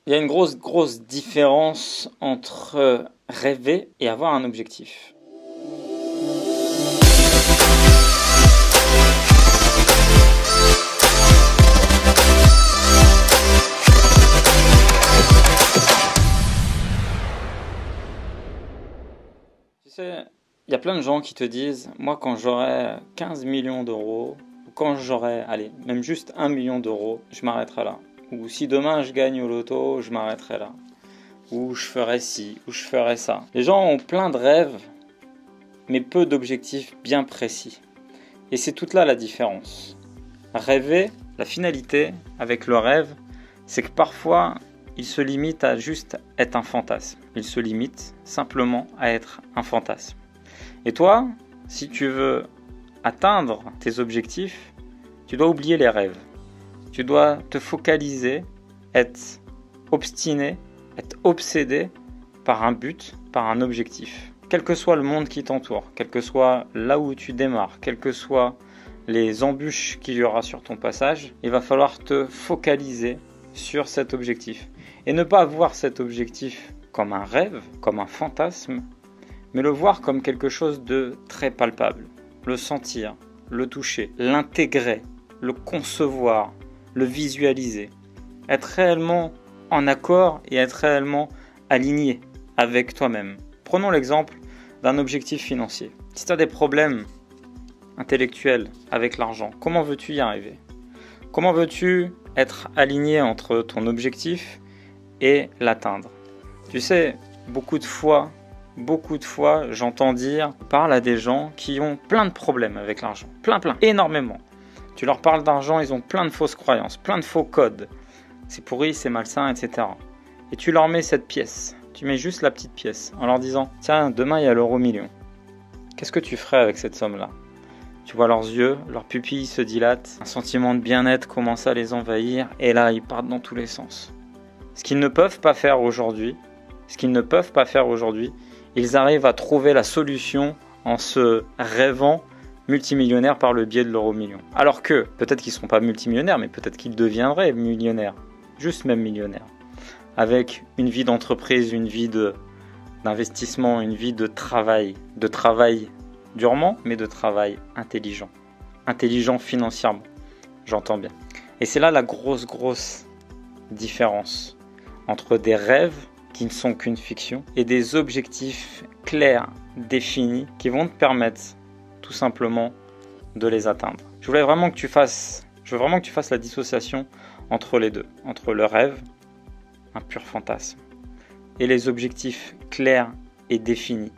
Il y a une grosse différence entre rêver et avoir un objectif. Tu sais, il y a plein de gens qui te disent, moi quand j'aurai 15 millions d'euros, ou quand j'aurai, allez, même juste 1 million d'euros, je m'arrêterai là. Ou si demain je gagne au loto, je m'arrêterai là. Ou je ferai ci, ou je ferai ça. Les gens ont plein de rêves, mais peu d'objectifs bien précis. Et c'est toute là la différence. Rêver, la finalité avec le rêve, c'est que parfois, il se limite à juste être un fantasme. Il se limite simplement à être un fantasme. Et toi, si tu veux atteindre tes objectifs, tu dois oublier les rêves. Tu dois te focaliser, être obstiné, être obsédé par un but, par un objectif. Quel que soit le monde qui t'entoure, quel que soit là où tu démarres, quelles que soient les embûches qu'il y aura sur ton passage, il va falloir te focaliser sur cet objectif. Et ne pas voir cet objectif comme un rêve, comme un fantasme, mais le voir comme quelque chose de très palpable. Le sentir, le toucher, l'intégrer, le concevoir, le visualiser. Être réellement en accord et être réellement aligné avec toi-même. Prenons l'exemple d'un objectif financier. Si tu as des problèmes intellectuels avec l'argent, comment veux-tu y arriver? Comment veux-tu être aligné entre ton objectif et l'atteindre? Tu sais, beaucoup de fois, j'entends dire, parle à des gens qui ont plein de problèmes avec l'argent. Plein, énormément. Tu leur parles d'argent, ils ont plein de fausses croyances, plein de faux codes. C'est pourri, c'est malsain, etc. Et tu leur mets cette pièce. Tu mets juste la petite pièce en leur disant « Tiens, demain il y a l'euro million. Qu'est-ce que tu ferais avec cette somme-là » Tu vois leurs yeux, leurs pupilles se dilatent, un sentiment de bien-être commence à les envahir et là ils partent dans tous les sens. Ce qu'ils ne peuvent pas faire aujourd'hui, ils arrivent à trouver la solution en se rêvant multimillionnaires par le biais de l'euro million. Alors que, peut-être qu'ils ne seront pas multimillionnaires, mais peut-être qu'ils deviendraient millionnaires, juste même millionnaires, avec une vie d'entreprise, une vie d'investissement, une vie de travail durement, mais de travail intelligent financièrement, j'entends bien. Et c'est là la grosse différence entre des rêves qui ne sont qu'une fiction et des objectifs clairs, définis, qui vont te permettre tout simplement de les atteindre. Je veux vraiment que tu fasses la dissociation entre les deux, entre le rêve, un pur fantasme, et les objectifs clairs et définis.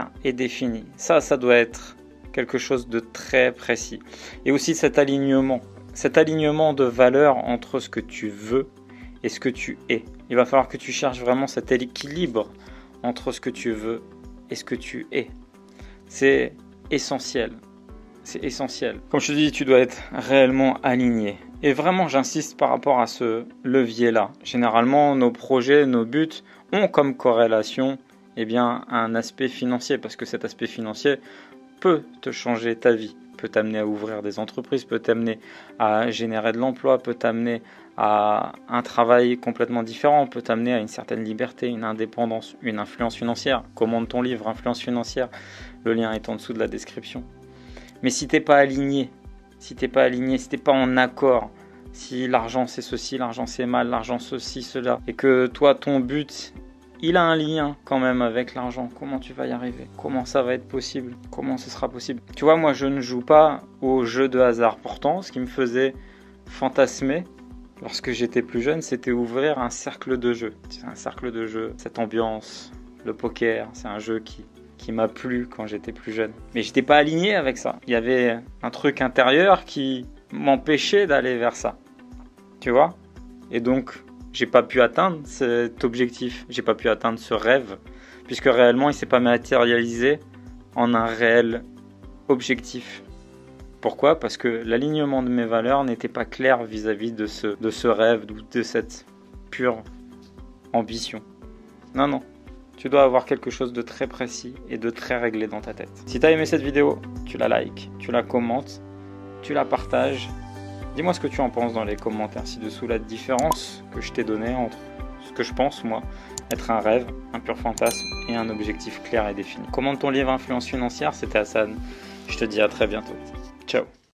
Ça doit être quelque chose de très précis. Et aussi cet alignement de valeurs entre ce que tu veux et ce que tu es. Il va falloir que tu cherches vraiment cet équilibre entre ce que tu veux et ce que tu es. C'est essentiel. Comme je te dis, tu dois être réellement aligné. Et vraiment, j'insiste par rapport à ce levier-là. Généralement, nos projets, nos buts ont comme corrélation un aspect financier, parce que cet aspect financier peut te changer ta vie, peut t'amener à ouvrir des entreprises, peut t'amener à générer de l'emploi, peut t'amener à un travail complètement différent, peut t'amener à une certaine liberté, une indépendance, une influence financière. Commande ton livre Influence financière, le lien est en dessous de la description. Mais si t'es pas aligné, si t'es pas en accord, si l'argent c'est ceci, l'argent c'est mal, l'argent ceci, cela, et que toi ton but il a un lien quand même avec l'argent, comment tu vas y arriver? Comment ça va être possible? Comment ce sera possible? Tu vois, moi je ne joue pas au jeu de hasard. Pourtant, ce qui me faisait fantasmer lorsque j'étais plus jeune, c'était ouvrir un cercle de jeu. C'est un cercle de jeu, cette ambiance, le poker, c'est un jeu qui m'a plu quand j'étais plus jeune. Mais j'étais pas aligné avec ça. Il y avait un truc intérieur qui m'empêchait d'aller vers ça. Tu vois? Et donc, j'ai pas pu atteindre cet objectif, j'ai pas pu atteindre ce rêve, puisque réellement il s'est pas matérialisé en un réel objectif. Pourquoi? Parce que l'alignement de mes valeurs n'était pas clair vis-à-vis de ce rêve, de cette pure ambition. Non, tu dois avoir quelque chose de très précis et de très réglé dans ta tête. Si tu as aimé cette vidéo, tu la likes, tu la commentes, tu la partages. Dis-moi ce que tu en penses dans les commentaires ci-dessous, la différence que je t'ai donnée entre ce que je pense moi être un rêve, un pur fantasme et un objectif clair et défini. Commande ton livre Influence financière, c'était Hassan. Je te dis à très bientôt. Ciao.